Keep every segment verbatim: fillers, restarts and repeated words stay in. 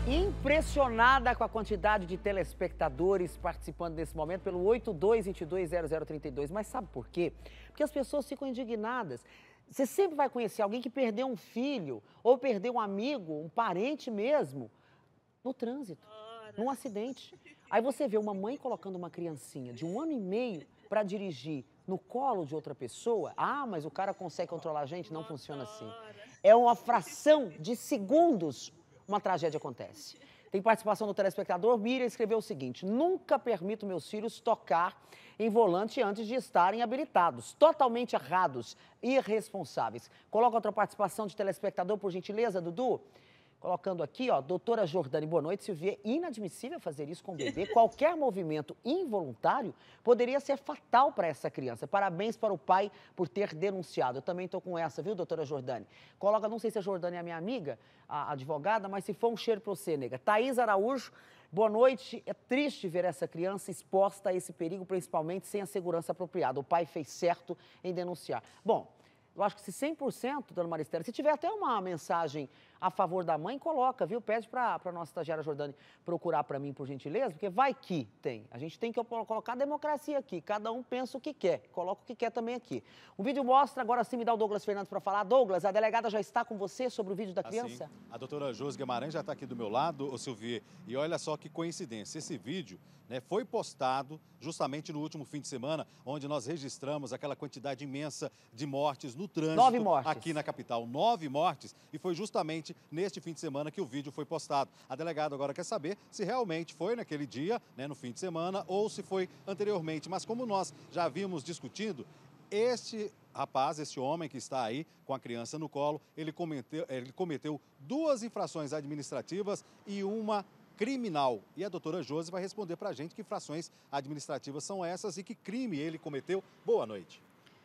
Impressionada com a quantidade de telespectadores participando nesse momento pelo oito dois dois dois zero zero três dois. Mas sabe por quê? Porque as pessoas ficam indignadas. Você sempre vai conhecer alguém que perdeu um filho, ou perdeu um amigo, um parente mesmo, no trânsito, num acidente. Aí você vê uma mãe colocando uma criancinha de um ano e meio para dirigir no colo de outra pessoa. Ah, mas o cara consegue controlar a gente? Não funciona assim. É uma fração de segundos uma tragédia acontece. Tem participação do telespectador. Miriam escreveu o seguinte: nunca permito meus filhos tocar em volante antes de estarem habilitados. Totalmente errados, irresponsáveis. Coloca outra participação de telespectador, por gentileza, Dudu. Colocando aqui, ó, doutora Jordane, boa noite. Silvia, é inadmissível fazer isso com o bebê. Qualquer movimento involuntário poderia ser fatal para essa criança. Parabéns para o pai por ter denunciado. Eu também estou com essa, viu, doutora Jordane? Coloca, não sei se a Jordane é minha amiga, a advogada, mas se for um cheiro para você, nega. Thaís Araújo, boa noite. É triste ver essa criança exposta a esse perigo, principalmente sem a segurança apropriada. O pai fez certo em denunciar. Bom, eu acho que se cem por cento, dona Maristela, se tiver até uma mensagem a favor da mãe, coloca, viu? Pede para a nossa estagiária Jordane procurar para mim, por gentileza, porque vai que tem. A gente tem que colocar a democracia aqui, cada um pensa o que quer, coloca o que quer também aqui. O vídeo mostra, agora sim me dá o Douglas Fernandes para falar. Douglas, a delegada já está com você sobre o vídeo da criança? Assim, a doutora Josi Guimarães já está aqui do meu lado, ô Silvia, e olha só que coincidência, esse vídeo, né, foi postado justamente no último fim de semana, onde nós registramos aquela quantidade imensa de mortes no trânsito. Nove mortes. Aqui na capital, nove mortes, e foi justamente neste fim de semana que o vídeo foi postado. A delegada agora quer saber se realmente foi naquele dia, né, no fim de semana, ou se foi anteriormente. Mas como nós já vimos discutindo, este rapaz, esse homem que está aí com a criança no colo, ele cometeu, ele cometeu duas infrações administrativas e uma criminal. E a doutora Josi vai responder para a gente que infrações administrativas são essas e que crime ele cometeu. Boa noite.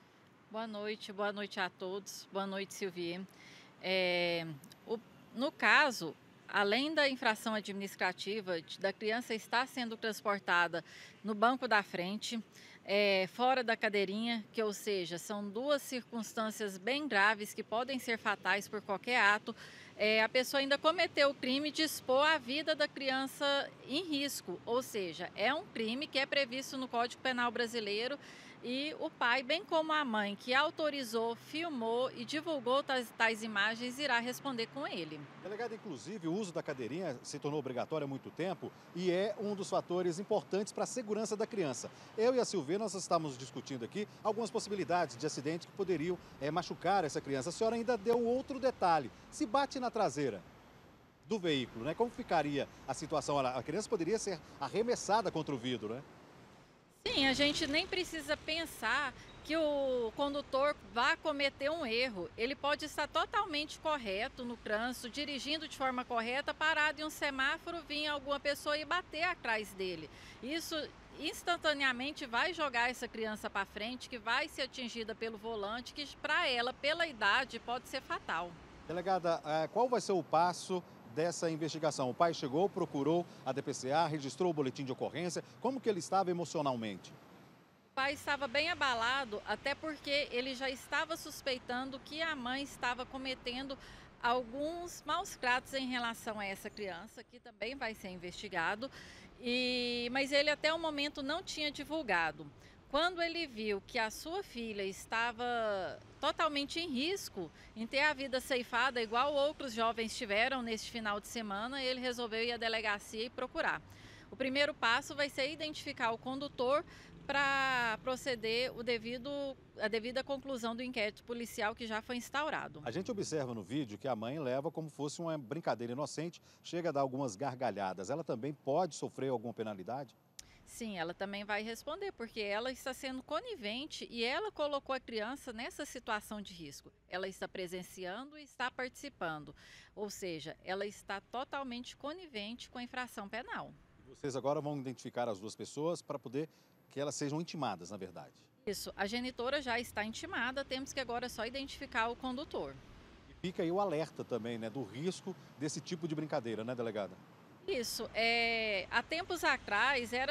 Boa noite, boa noite a todos. Boa noite, Silvia. É, o, no caso, além da infração administrativa de, da criança estar sendo transportada no banco da frente, é, fora da cadeirinha, que ou seja, são duas circunstâncias bem graves que podem ser fatais por qualquer ato, é, a pessoa ainda cometeu o crime de expor a vida da criança em risco, ou seja, é um crime que é previsto no Código Penal brasileiro. E o pai, bem como a mãe, que autorizou, filmou e divulgou tais, tais imagens, irá responder com ele. Delegada, inclusive, o uso da cadeirinha se tornou obrigatório há muito tempo e é um dos fatores importantes para a segurança da criança. Eu e a Silvia, nós estamos discutindo aqui algumas possibilidades de acidente que poderiam é, machucar essa criança. A senhora ainda deu outro detalhe. Se bate na traseira do veículo, né? Como ficaria a situação? A criança poderia ser arremessada contra o vidro, né? Sim, a gente nem precisa pensar que o condutor vá cometer um erro. Ele pode estar totalmente correto no trânsito, dirigindo de forma correta, parado em um semáforo, vir alguma pessoa e bater atrás dele. Isso instantaneamente vai jogar essa criança para frente, que vai ser atingida pelo volante, que para ela, pela idade, pode ser fatal. Delegada, qual vai ser o passo dessa investigação? O pai chegou, procurou a D P C A, registrou o boletim de ocorrência. Como que ele estava emocionalmente? O pai estava bem abalado, até porque ele já estava suspeitando que a mãe estava cometendo alguns maus tratos em relação a essa criança, que também vai ser investigado, e... mas ele até o momento não tinha divulgado. Quando ele viu que a sua filha estava totalmente em risco em ter a vida ceifada, igual outros jovens tiveram neste final de semana, ele resolveu ir à delegacia e procurar. O primeiro passo vai ser identificar o condutor para proceder o devido, a devida conclusão do inquérito policial que já foi instaurado. A gente observa no vídeo que a mãe leva como fosse uma brincadeira inocente, chega a dar algumas gargalhadas. Ela também pode sofrer alguma penalidade? Sim, ela também vai responder, porque ela está sendo conivente e ela colocou a criança nessa situação de risco. Ela está presenciando e está participando, ou seja, ela está totalmente conivente com a infração penal. Vocês agora vão identificar as duas pessoas para poder que elas sejam intimadas, na verdade. Isso, a genitora já está intimada, temos que agora só identificar o condutor. E fica aí o alerta também, né, do risco desse tipo de brincadeira, né, delegada? Isso, é, há tempos atrás era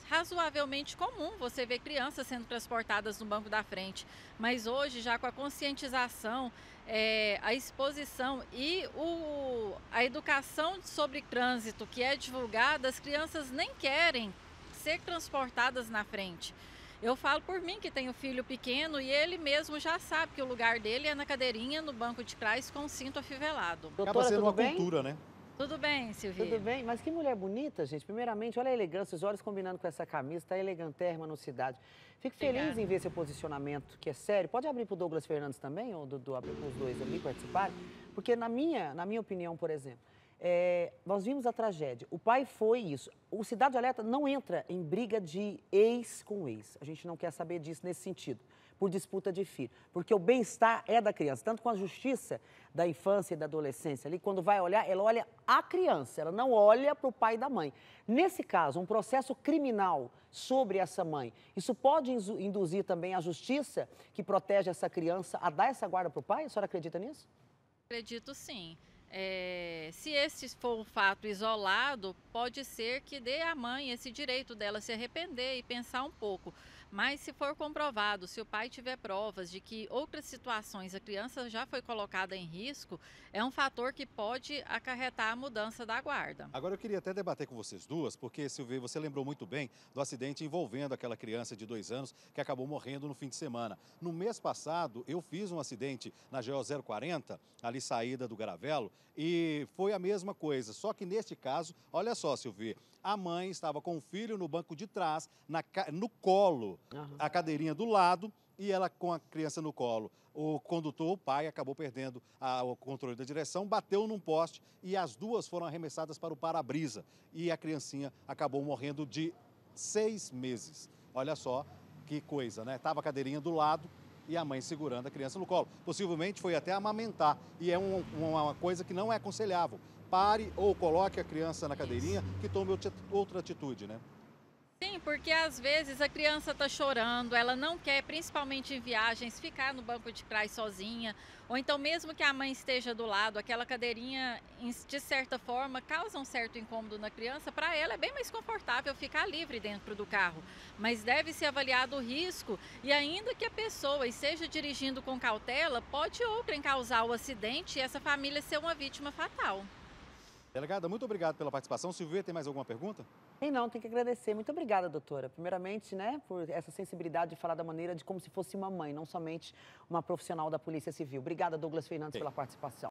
razoavelmente comum você ver crianças sendo transportadas no banco da frente, mas hoje já com a conscientização, é, a exposição e o, a educação sobre trânsito que é divulgada, as crianças nem querem ser transportadas na frente. Eu falo por mim que tenho filho pequeno e ele mesmo já sabe que o lugar dele é na cadeirinha, no banco de trás com o cinto afivelado. Acaba Doutora, sendo tudo uma bem? cultura, né? Tudo bem, Silvia? Tudo bem? Mas que mulher bonita, gente. Primeiramente, olha a elegância, os olhos combinando com essa camisa, tá elegantérrima no Cidade. Fico feliz Obrigada. em ver seu posicionamento, que é sério. Pode abrir para o Douglas Fernandes também, ou do, do, os dois ali participarem? Porque na minha, na minha opinião, por exemplo, é, nós vimos a tragédia. O pai foi isso. O Cidade Alerta não entra em briga de ex com ex. A gente não quer saber disso nesse sentido, por disputa de filho. Porque o bem-estar é da criança, tanto com a justiça da infância e da adolescência ali, quando vai olhar, ela olha a criança, ela não olha para o pai e da mãe. Nesse caso, um processo criminal sobre essa mãe, isso pode induzir também a justiça que protege essa criança a dar essa guarda para o pai? A senhora acredita nisso? Acredito sim. É, se esse for um fato isolado, pode ser que dê à mãe esse direito dela se arrepender e pensar um pouco. Mas se for comprovado, se o pai tiver provas de que outras situações a criança já foi colocada em risco, é um fator que pode acarretar a mudança da guarda. Agora eu queria até debater com vocês duas, porque, Silvia, você lembrou muito bem do acidente envolvendo aquela criança de dois anos que acabou morrendo no fim de semana. No mês passado, eu fiz um acidente na G O zero quarenta, ali saída do Garavelo, e foi a mesma coisa. Só que neste caso, olha só, Silvia, a mãe estava com o filho no banco de trás, na, no colo, uhum. a cadeirinha do lado, e ela com a criança no colo. O condutor, o pai, acabou perdendo a, o controle da direção, bateu num poste e as duas foram arremessadas para o para-brisa. E a criancinha acabou morrendo de seis meses. Olha só que coisa, né? Tava a cadeirinha do lado e a mãe segurando a criança no colo. Possivelmente foi até amamentar. E é um, uma coisa que não é aconselhável. Pare ou coloque a criança na cadeirinha que tome outra atitude, né? Sim, porque às vezes a criança está chorando, ela não quer, principalmente em viagens, ficar no banco de trás sozinha. Ou então mesmo que a mãe esteja do lado, aquela cadeirinha, de certa forma, causa um certo incômodo na criança. Para ela é bem mais confortável ficar livre dentro do carro. Mas deve ser avaliado o risco e ainda que a pessoa esteja dirigindo com cautela, pode outrem causar o acidente e essa família ser uma vítima fatal. Delegada, muito obrigado pela participação. Silvia, tem mais alguma pergunta? Tem não, tem que agradecer. Muito obrigada, doutora. Primeiramente, né, por essa sensibilidade de falar da maneira de como se fosse uma mãe, não somente uma profissional da Polícia Civil. Obrigada, Douglas Fernandes, Sim. pela participação.